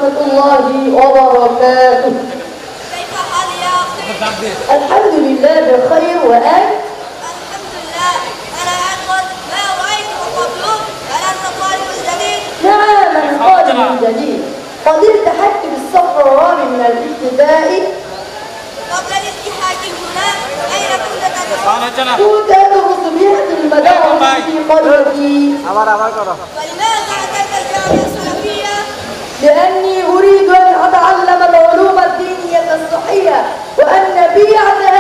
ورحمة الله وبركاته. كيف حالك يا أختي؟ الحمد لله بخير وأنت؟ الحمد لله. أنا أعتقد ما رأيته قبله هل أنت طالب جديد؟ نعم أنا طالب جديد. قد التحقت بالصف الرابع من الابتدائي. قبل الالتحاق هنا أين كنت تدرس؟ كنت أدرس بيئة المدارس في قريتي. ولماذا أتيت الجامعة السلفية؟ لأني أريد أن أتعلم العلوم الدينية الصحية وأن بيئة